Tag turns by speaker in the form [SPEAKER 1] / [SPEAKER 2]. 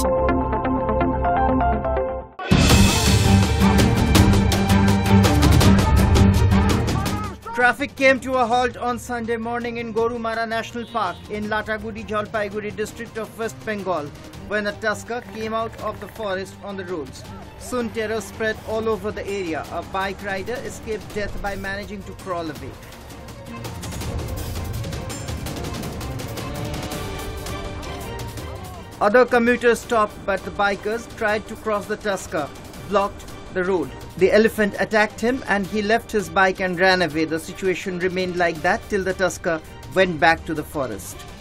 [SPEAKER 1] Traffic came to a halt on Sunday morning in Gorumara National Park in Lataguri, Jalpaiguri district of West Bengal when a tusker came out of the forest on the roads. Soon terror spread all over the area. A bike rider escaped death by managing to crawl away. Other commuters stopped, but the bikers tried to cross the tusker, blocked the road. The elephant attacked him and he left his bike and ran away. The situation remained like that till the tusker went back to the forest.